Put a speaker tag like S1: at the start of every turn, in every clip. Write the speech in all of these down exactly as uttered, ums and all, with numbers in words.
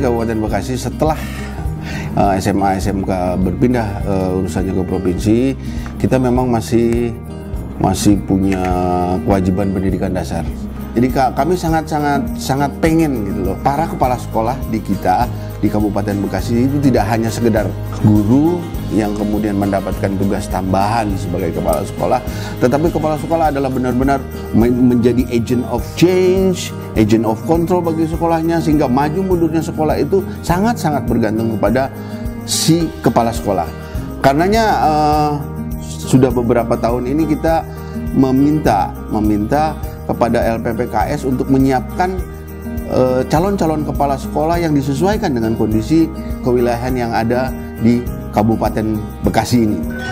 S1: Kabupaten Bekasi setelah uh, S M A S M K berpindah uh, urusannya ke provinsi, kita memang masih masih punya kewajiban pendidikan dasar. Jadi kami sangat-sangat sangat pengen gitu loh, para kepala sekolah di kita di Kabupaten Bekasi itu tidak hanya sekedar guru yang kemudian mendapatkan tugas tambahan sebagai kepala sekolah, tetapi kepala sekolah adalah benar-benar menjadi agent of change, agent of control bagi sekolahnya, sehingga maju mundurnya sekolah itu sangat-sangat bergantung kepada si kepala sekolah. Karenanya uh, sudah beberapa tahun ini kita meminta meminta kepada L P P K S untuk menyiapkan calon-calon uh, kepala sekolah yang disesuaikan dengan kondisi kewilayahan yang ada di Kabupaten Bekasi ini.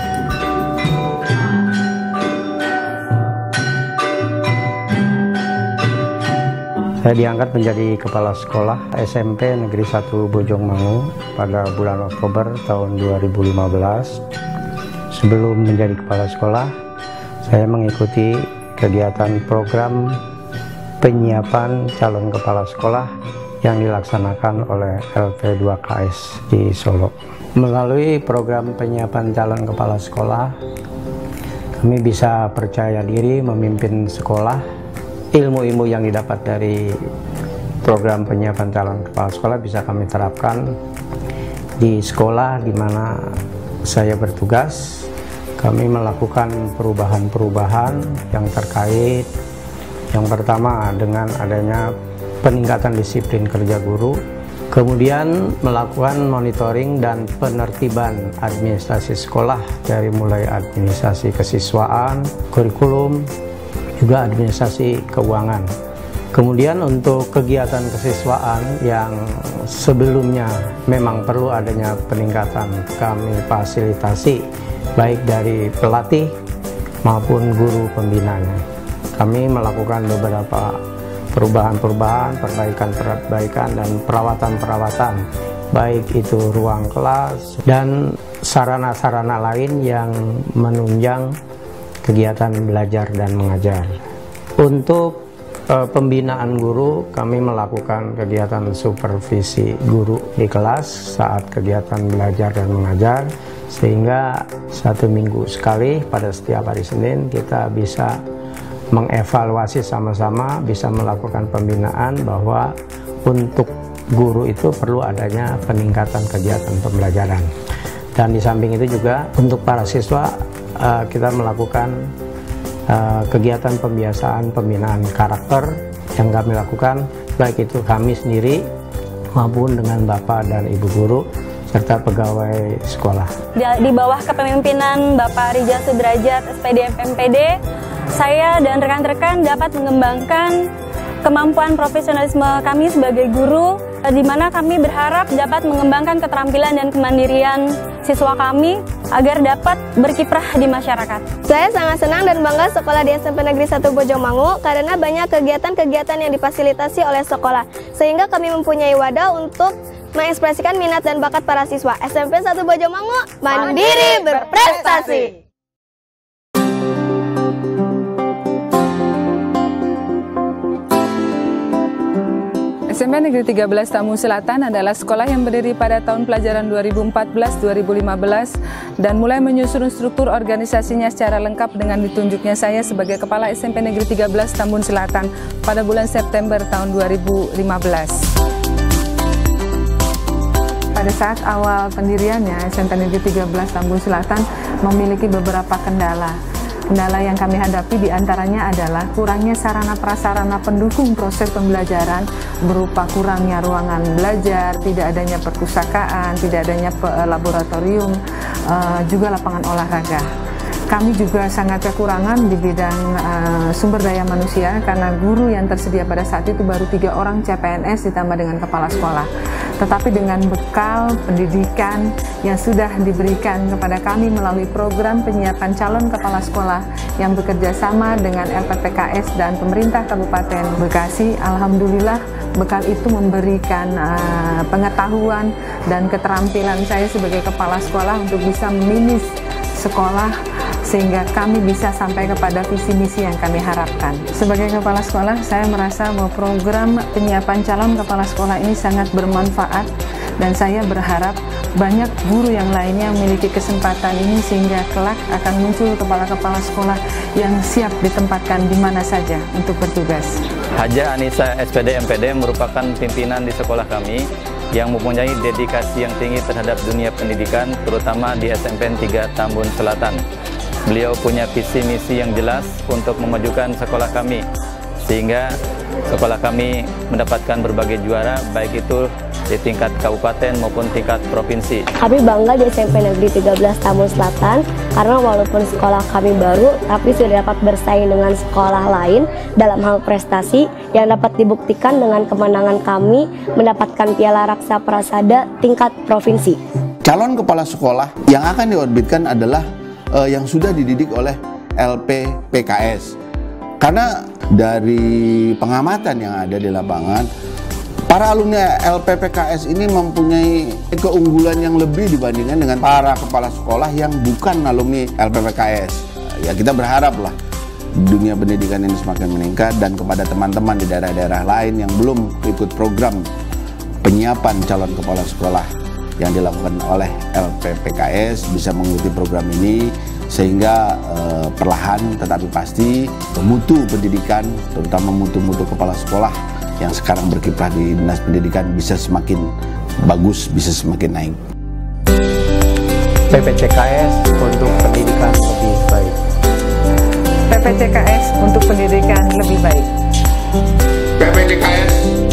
S2: Saya diangkat menjadi kepala sekolah S M P Negeri satu Bojongmangu pada bulan Oktober tahun dua ribu lima belas. Sebelum menjadi kepala sekolah, saya mengikuti kegiatan program penyiapan calon kepala sekolah yang dilaksanakan oleh L P dua K S di Solo. Melalui program penyiapan calon kepala sekolah, kami bisa percaya diri memimpin sekolah. Ilmu-ilmu yang didapat dari program penyiapan calon kepala sekolah bisa kami terapkan di sekolah di mana saya bertugas. Kami melakukan perubahan-perubahan yang terkait, yang pertama dengan adanya peningkatan disiplin kerja guru, kemudian melakukan monitoring dan penertiban administrasi sekolah dari mulai administrasi kesiswaan, kurikulum, juga administrasi keuangan. Kemudian untuk kegiatan kesiswaan yang sebelumnya memang perlu adanya peningkatan, kami fasilitasi baik dari pelatih maupun guru pembinanya. Kami melakukan beberapa perubahan-perubahan, perbaikan-perbaikan dan perawatan-perawatan, baik itu ruang kelas dan sarana-sarana lain yang menunjang kegiatan belajar dan mengajar. Untuk e, pembinaan guru, kami melakukan kegiatan supervisi guru di kelas saat kegiatan belajar dan mengajar, sehingga satu minggu sekali pada setiap hari Senin kita bisa mengevaluasi sama-sama, bisa melakukan pembinaan bahwa untuk guru itu perlu adanya peningkatan kegiatan pembelajaran. Dan di samping itu juga untuk para siswa uh, kita melakukan uh, kegiatan pembiasaan pembinaan karakter yang kami lakukan, baik itu kami sendiri maupun dengan Bapak dan Ibu guru serta pegawai sekolah.
S3: Di bawah kepemimpinan Bapak Rijal Sudrajat S P D M P D, saya dan rekan-rekan dapat mengembangkan kemampuan profesionalisme kami sebagai guru, di mana kami berharap dapat mengembangkan keterampilan dan kemandirian siswa kami agar dapat berkiprah di masyarakat.
S4: Saya sangat senang dan bangga sekolah di S M P Negeri satu Bojongmangu karena banyak kegiatan-kegiatan yang difasilitasi oleh sekolah, sehingga kami mempunyai wadah untuk mengekspresikan minat dan bakat para siswa. S M P satu Bojongmangu, mandiri berprestasi.
S5: S M P Negeri tiga belas Tambun Selatan adalah sekolah yang berdiri pada tahun pelajaran dua ribu empat belas dua ribu lima belas dan mulai menyusun struktur organisasinya secara lengkap dengan ditunjuknya saya sebagai Kepala S M P Negeri tiga belas Tambun Selatan pada bulan September tahun dua ribu lima belas. Pada saat awal pendiriannya, S M P Negeri tiga belas Tambun Selatan memiliki beberapa kendala. Kendala yang kami hadapi diantaranya adalah kurangnya sarana prasarana pendukung proses pembelajaran berupa kurangnya ruangan belajar, tidak adanya perpustakaan, tidak adanya laboratorium, juga lapangan olahraga. Kami juga sangat kekurangan di bidang uh, sumber daya manusia karena guru yang tersedia pada saat itu baru tiga orang C P N S ditambah dengan kepala sekolah. Tetapi dengan bekal pendidikan yang sudah diberikan kepada kami melalui program penyiapan calon kepala sekolah yang bekerja sama dengan L P P K S dan pemerintah Kabupaten Bekasi, alhamdulillah bekal itu memberikan uh, pengetahuan dan keterampilan saya sebagai kepala sekolah untuk bisa meminis sekolah sehingga kami bisa sampai kepada visi misi yang kami harapkan. Sebagai kepala sekolah, saya merasa bahwa program penyiapan calon kepala sekolah ini sangat bermanfaat, dan saya berharap banyak guru yang lainnya memiliki kesempatan ini sehingga kelak akan muncul kepala-kepala sekolah yang siap ditempatkan di mana saja untuk bertugas.
S6: Haja Anissa S P D M P D merupakan pimpinan di sekolah kami yang mempunyai dedikasi yang tinggi terhadap dunia pendidikan, terutama di S M P N tiga Tambun Selatan. Beliau punya visi misi yang jelas untuk memajukan sekolah kami, sehingga sekolah kami mendapatkan berbagai juara, baik itu di tingkat kabupaten maupun tingkat provinsi.
S7: Kami bangga di S M P Negeri tiga belas Tambun Selatan karena walaupun sekolah kami baru, tapi sudah dapat bersaing dengan sekolah lain dalam hal prestasi yang dapat dibuktikan dengan kemenangan kami mendapatkan Piala Raksa Prasada tingkat provinsi.
S1: Calon kepala sekolah yang akan diorbitkan adalah uh, yang sudah dididik oleh L P P K S. Karena dari pengamatan yang ada di lapangan, para alumni L P P K S ini mempunyai keunggulan yang lebih dibandingkan dengan para kepala sekolah yang bukan alumni L P P K S. Ya, kita berharaplah dunia pendidikan ini semakin meningkat, dan kepada teman-teman di daerah-daerah lain yang belum ikut program penyiapan calon kepala sekolah yang dilakukan oleh L P P K S bisa mengikuti program ini, sehingga eh, perlahan tetapi pasti mutu pendidikan, terutama mutu-mutu kepala sekolah yang sekarang berkiprah di Dinas Pendidikan bisa semakin bagus, bisa semakin naik.
S2: P P C K S untuk pendidikan lebih baik.
S5: P P C K S untuk pendidikan lebih baik.
S1: P P C K S